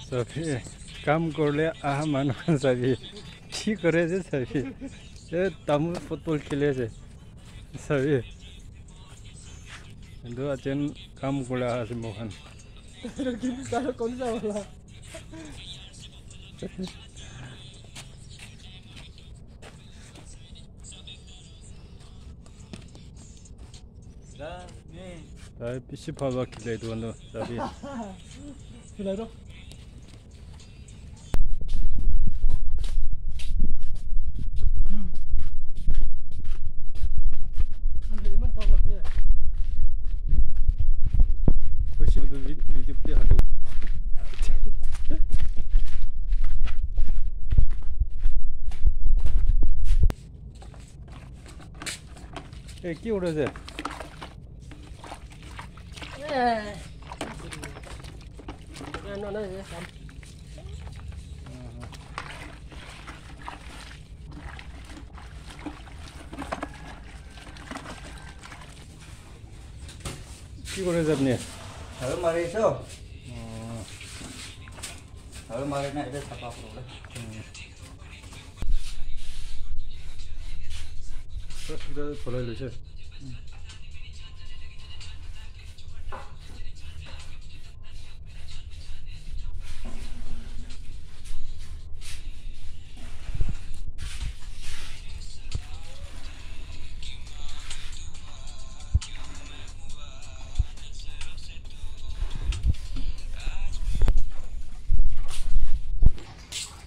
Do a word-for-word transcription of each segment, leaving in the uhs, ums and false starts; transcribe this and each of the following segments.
सभी काम करले आहा মানুহ सभी কি करे जे सभी ए तामु फुटबल खेले जे सभी दो अचन काम करा আছে मोहन কিন্তু তার কোন যাওয়া 아, 피시 파바킬레도 너 사비. 그래도 보시면 비디오 때 하고 에 끼우려세 nó nó কি করে যাবনি হল মারিছো হল মারি না এটা ছাপা পড়লে তো পড়ে লইছে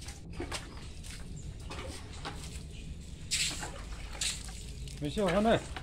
没笑话呢。